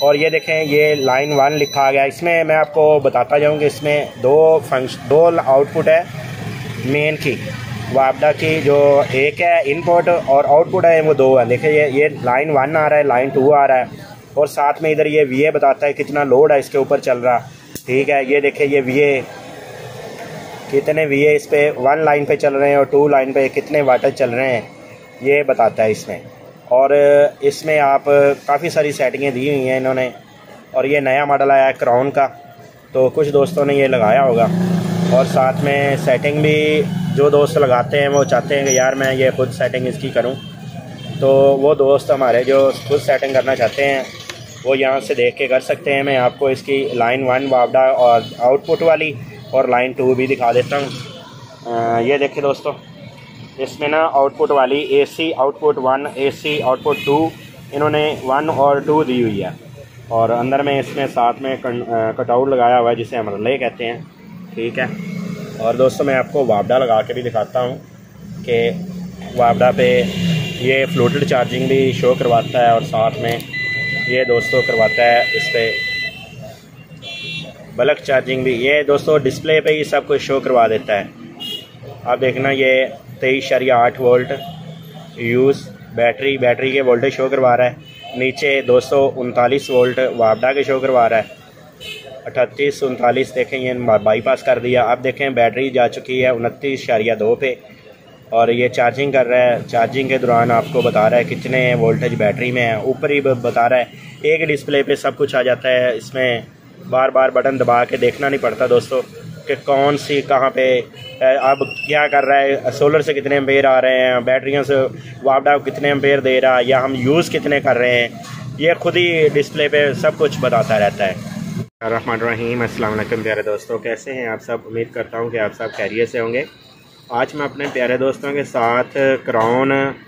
और ये देखें ये लाइन 1 लिखा गया। इसमें मैं आपको बताता जाऊँ कि इसमें दो आउटपुट है मेन की, वापडा की, जो एक है इनपुट और आउटपुट है वो 2 है। देखिए ये लाइन 1 आ रहा है, लाइन 2 आ रहा है, और साथ में इधर ये VA बताता है कितना लोड है इसके ऊपर चल रहा। ठीक है, ये देखिए ये VA कितने VA इस पर 1 लाइन पे चल रहे हैं और 2 लाइन पे कितने वाटेज चल रहे हैं ये बताता है इसमें। और इसमें आप काफ़ी सारी सेटिंगें दी हुई हैं इन्होंने। और ये नया मॉडल आया है क्राउन का, तो कुछ दोस्तों ने ये लगाया होगा। और साथ में सेटिंग भी जो दोस्त लगाते हैं वो चाहते हैं कि यार मैं ये खुद सेटिंग इसकी करूं, तो वो दोस्त हमारे जो खुद सेटिंग करना चाहते हैं वो यहाँ से देख के कर सकते हैं। मैं आपको इसकी लाइन 1 वापडा और आउटपुट वाली और लाइन 2 भी दिखा देता हूँ। ये देखिए दोस्तों, इसमें ना आउटपुट वाली AC आउटपुट 1, AC आउटपुट 2 इन्होंने 1 और 2 दी हुई है। और अंदर में इसमें साथ में कटआउट लगाया हुआ है जिसे हम रिले कहते हैं। ठीक है, और दोस्तों मैं आपको वापडा लगा के भी दिखाता हूँ कि वापडा पे ये फ्लोटेड चार्जिंग भी शो करवाता है और साथ में ये दोस्तों करवाता है इस पर बल्क चार्जिंग भी। ये दोस्तों डिस्प्ले पे ही सब कुछ शो करवा देता है। आप देखना ये 23.8 वोल्ट यूज़ बैटरी के वोल्टेज शो करवा रहा है। नीचे 239 वोल्ट वापडा के शो करवा रहा है। 38 39 देखें ये बाईपास कर दिया। अब देखें बैटरी जा चुकी है 29.2 पे और ये चार्जिंग कर रहा है। चार्जिंग के दौरान आपको बता रहा है कितने वोल्टेज बैटरी में है, ऊपर ही बता रहा है। एक डिस्प्ले पे सब कुछ आ जाता है, इसमें बार बार बटन दबा के देखना नहीं पड़ता दोस्तों कि कौन सी कहाँ पे अब क्या कर रहा है, सोलर से कितने एम्पेयर आ रहे हैं, बैटरियों से वापडा को कितने एम्पेयर दे रहा है, या हम यूज़ कितने कर रहे हैं, ये खुद ही डिस्प्ले पे सब कुछ बताता रहता है। रहमान रहीम, अस्सलाम वालेकुम प्यारे दोस्तों, कैसे हैं आप सब? उम्मीद करता हूँ कि आप सब खैरियत से होंगे। आज मैं अपने प्यारे दोस्तों के साथ क्राउन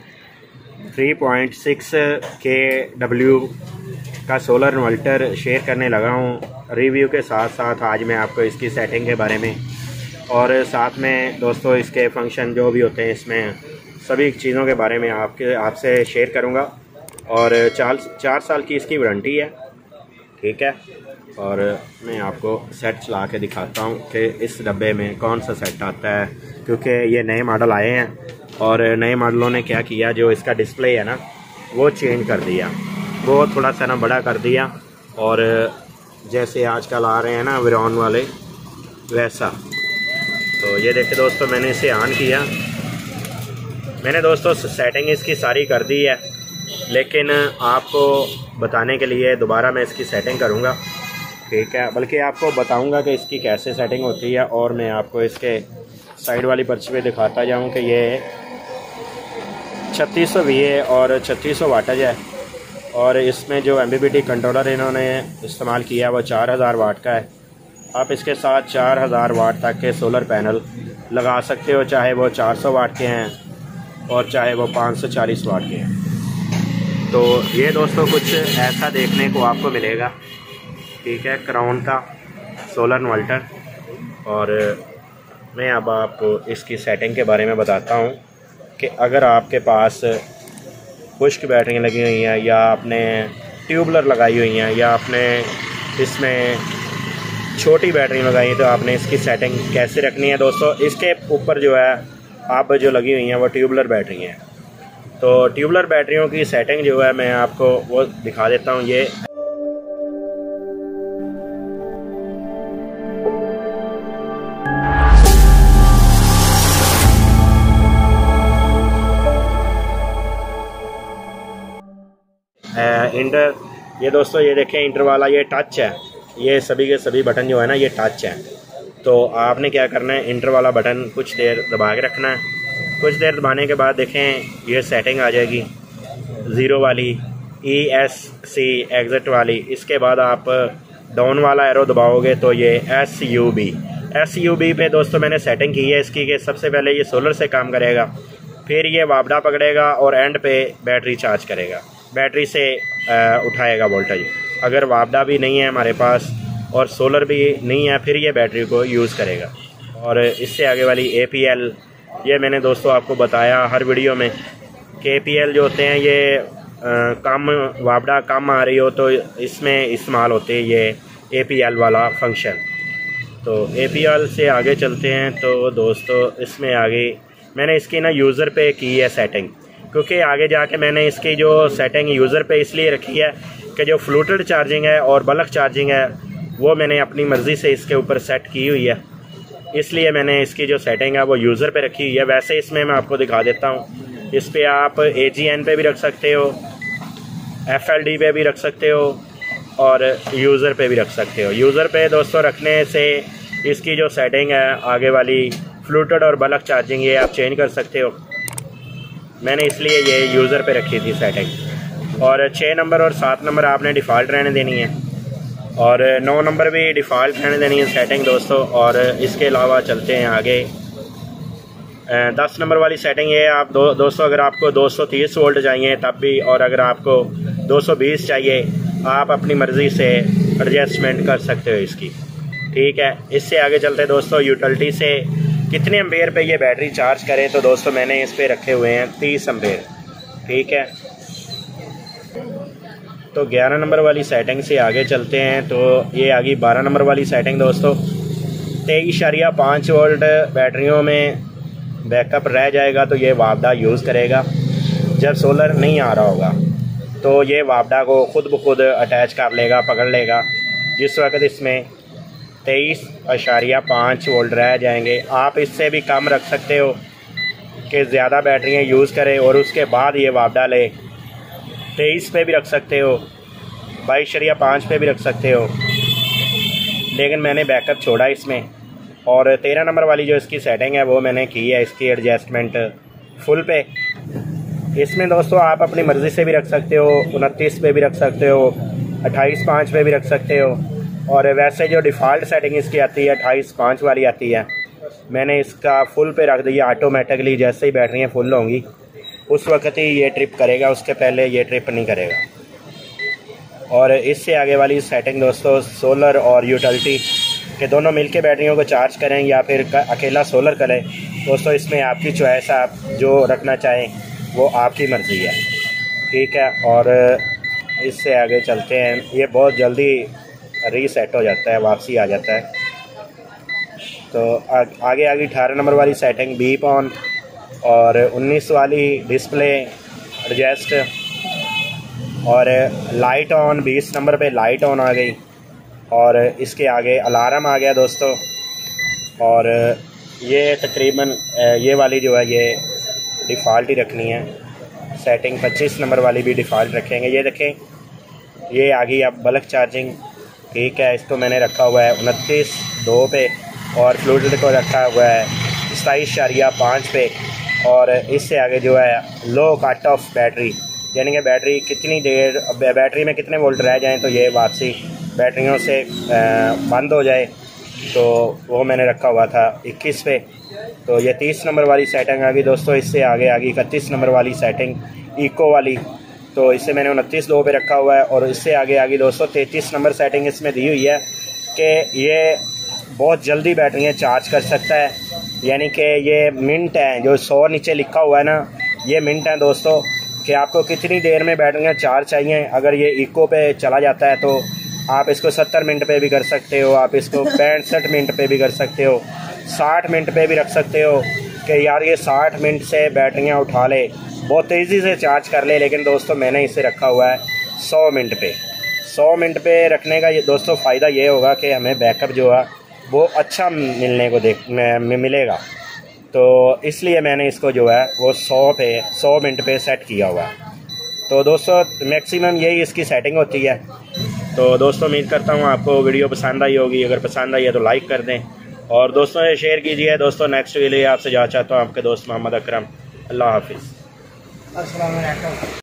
3.6 kW का सोलर इन्वर्टर शेयर करने लगा हूँ रिव्यू के साथ साथ। आज मैं आपको इसकी सेटिंग के बारे में और साथ में दोस्तों इसके फंक्शन जो भी होते हैं इसमें सभी चीज़ों के बारे में आपसे शेयर करूँगा। और 4 साल की इसकी वारंटी है। ठीक है, और मैं आपको सेट चला के दिखाता हूँ कि इस डब्बे में कौन सा सेट आता है, क्योंकि ये नए मॉडल आए हैं और नए मॉडलों ने क्या किया, जो इसका डिस्प्ले है ना वो चेंज कर दिया, वो थोड़ा सा ना बड़ा कर दिया। और जैसे आजकल आ रहे हैं ना विरॉन वाले वैसा। तो ये देखिए दोस्तों, मैंने इसे ऑन किया। मैंने दोस्तों सेटिंग इसकी सारी कर दी है, लेकिन आपको बताने के लिए दोबारा मैं इसकी सेटिंग करूँगा। ठीक है, बल्कि आपको बताऊँगा कि इसकी कैसे सेटिंग होती है। और मैं आपको इसके साइड वाली पर्ची पे दिखाता जाऊँ कि ये 3600 VA और 3600 वाटेज है। और इसमें जो MPPT कंट्रोलर इन्होंने इस्तेमाल किया वो 4000 वाट का है। आप इसके साथ 4000 वाट तक के सोलर पैनल लगा सकते हो, चाहे वो 400 वाट के हैं और चाहे वो 540 वाट के हैं। तो ये दोस्तों कुछ ऐसा देखने को आपको मिलेगा। ठीक है, क्राउन का सोलर इन्वर्टर। और मैं अब आपको इसकी सेटिंग के बारे में बताता हूँ कि अगर आपके पास खुश्क बैटरियाँ लगी हुई हैं या आपने ट्यूबलर लगाई हुई हैं या आपने इसमें छोटी बैटरी लगाई है, तो आपने इसकी सेटिंग कैसे रखनी है दोस्तों। इसके ऊपर जो है आप जो लगी हुई हैं वो ट्यूबलर बैटरी हैं। तो ट्यूबलर बैटरियों की सेटिंग जो है मैं आपको वो दिखा देता हूँ। ये इंटर, ये दोस्तों ये देखें इंटर वाला ये टच है। ये सभी के सभी बटन जो है ना ये टच है। तो आपने क्या करना है, इंटर वाला बटन कुछ देर दबा के रखना है। कुछ देर दबाने के बाद देखें ये सेटिंग आ जाएगी 0 वाली, ESC एग्ज़िट वाली। इसके बाद आप डाउन वाला एरो दबाओगे तो ये SUB पे दोस्तों मैंने सेटिंग की है इसकी कि सबसे पहले ये सोलर से काम करेगा, फिर ये वापडा पकड़ेगा और एंड पे बैटरी चार्ज करेगा, बैटरी से उठाएगा वोल्टेज। अगर वापडा भी नहीं है हमारे पास और सोलर भी नहीं है, फिर ये बैटरी को यूज़ करेगा। और इससे आगे वाली APL, ये मैंने दोस्तों आपको बताया हर वीडियो में कि APL जो होते हैं ये कम वापडा कम आ रही हो तो इसमें इस्तेमाल होते हैं ये APL वाला फंक्शन। तो APL से आगे चलते हैं। तो दोस्तों इसमें आगे मैंने इसकी ना यूज़र पे की है सेटिंग, क्योंकि आगे जाके मैंने इसकी जो सेटिंग यूज़र पे इसलिए रखी है कि जो फ्लूटेड चार्जिंग है और बल्क चार्जिंग है वो मैंने अपनी मर्ज़ी से इसके ऊपर सेट की हुई है, इसलिए मैंने इसकी जो सेटिंग है वो यूज़र पे रखी हुई है। वैसे इसमें मैं आपको दिखा देता हूँ, इस पर आप AGN पे भी रख सकते हो, FLD पे भी रख सकते हो और यूज़र पे भी रख सकते हो। यूज़र पे दोस्तों रखने से इसकी जो सेटिंग है आगे वाली फ्लूटेड और बल्क चार्जिंग ये आप चेंज कर सकते हो। मैंने इसलिए ये यूज़र पे रखी थी सेटिंग। और 6 नंबर और 7 नंबर आपने डिफ़ॉल्ट रहने देनी है और 9 नंबर भी डिफ़ॉल्ट रहने देनी है सेटिंग दोस्तों। और इसके अलावा चलते हैं आगे 10 नंबर वाली सेटिंग ये आप दोस्तों अगर आपको 230 वोल्ट चाहिए तब भी, और अगर आपको 220 चाहिए आप अपनी मर्ज़ी से एडजस्टमेंट कर सकते हो इसकी, ठीक है। इससे आगे चलते हैं दोस्तों यूटिलिटी से कितने एम्पेयर पे ये बैटरी चार्ज करे। तो दोस्तों मैंने इस पे रखे हुए हैं 30 एम्पेयर, ठीक है। तो 11 नंबर वाली सेटिंग से आगे चलते हैं। तो ये आ गई 12 नंबर वाली सेटिंग दोस्तों। 23.5 वोल्ट बैटरियों में बैकअप रह जाएगा तो ये वापडा यूज़ करेगा। जब सोलर नहीं आ रहा होगा तो ये वापडा को खुद ब खुद अटैच कर लेगा, पकड़ लेगा। जिस वक्त इसमें 23.5 वोल्ट रह जाएंगे, आप इससे भी कम रख सकते हो कि ज़्यादा बैटरियाँ यूज़ करें और उसके बाद ये वापडा ले। 23 पे भी रख सकते हो, 22.5 पे भी रख सकते हो, लेकिन मैंने बैकअप छोड़ा इसमें। और 13 नंबर वाली जो इसकी सेटिंग है वो मैंने की है इसकी एडजस्टमेंट फुल पे। इसमें दोस्तों आप अपनी मर्ज़ी से भी रख सकते हो, 29 पे भी रख सकते हो, 28.5 पे भी रख सकते हो। और वैसे जो डिफ़ॉल्ट सेटिंग इसकी आती है 28.5 वाली आती है, मैंने इसका फुल पे रख दिया। ऑटोमेटिकली जैसे ही बैटरियाँ फुल होंगी उस वक्त ही ये ट्रिप करेगा, उसके पहले ये ट्रिप नहीं करेगा। और इससे आगे वाली सेटिंग दोस्तों सोलर और यूटिलिटी के दोनों मिलके बैटरियों को चार्ज करें या फिर अकेला सोलर करें दोस्तों, इसमें आपकी चॉइस, आप जो रखना चाहें वो आपकी मर्ज़ी है, ठीक है। और इससे आगे चलते हैं। ये बहुत जल्दी रीसेट हो जाता है, वापसी आ जाता है। तो आगे 18 नंबर वाली सेटिंग बीप ऑन और 19 वाली डिस्प्ले एडजस्ट और लाइट ऑन। 20 नंबर पे लाइट ऑन आ गई और इसके आगे अलार्म आ गया दोस्तों। और ये तकरीबन ये वाली जो है ये डिफ़ॉल्ट ही रखनी है सेटिंग। 25 नंबर वाली भी डिफ़ॉल्ट रखेंगे। ये देखें ये आ गई अब बल्क चार्जिंग, ठीक है। इसको मैंने रखा हुआ है 29.2 पे और फ्लूटेड को रखा हुआ है 27.5 पे। और इससे आगे जो है लो कट ऑफ बैटरी, यानी कि बैटरी कितनी देर, बैटरी में कितने वोल्ट रह जाएं तो ये वापसी बैटरियों से बंद हो जाए, तो वो मैंने रखा हुआ था 21 पे। तो ये 30 नंबर वाली सेटिंग आ गई दोस्तों। इससे आगे आ गई 31 नंबर वाली सेटिंग इको वाली, तो इसे मैंने 29.2 पे रखा हुआ है। और इससे आगे आ गई दोस्तों 33 नंबर सेटिंग। इसमें दी हुई है कि ये बहुत जल्दी बैटरियाँ चार्ज कर सकता है, यानी कि ये मिनट है, जो 100 नीचे लिखा हुआ है ना, ये मिनट है दोस्तों कि आपको कितनी देर में बैटरियाँ चार्ज चाहिए। अगर ये इको पे चला जाता है तो आप इसको 70 मिनट पे भी कर सकते हो, आप इसको 65 मिनट पे भी कर सकते हो, 60 मिनट पे भी रख सकते हो कि यार ये 60 मिनट से बैटरियाँ उठा ले, बहुत तेज़ी से चार्ज कर ले। लेकिन दोस्तों मैंने इसे रखा हुआ है 100 मिनट पे। 100 मिनट पे रखने का ये दोस्तों फ़ायदा ये होगा कि हमें बैकअप जो है वो अच्छा मिलने को मिलेगा, तो इसलिए मैंने इसको जो है वो 100 मिनट पे सेट किया हुआ है। तो दोस्तों मैक्सिमम यही इसकी सेटिंग होती है। तो दोस्तों उम्मीद करता हूँ आपको वीडियो पसंद आई होगी। अगर पसंद आई है तो लाइक कर दें और दोस्तों से शेयर कीजिए। दोस्तों नेक्स्ट के लिए आपसे जा चाहता हूँ आपके दोस्त मोहम्मद अकरम। अल्लाह हाफिज़। अस्सलाम वालेकुम।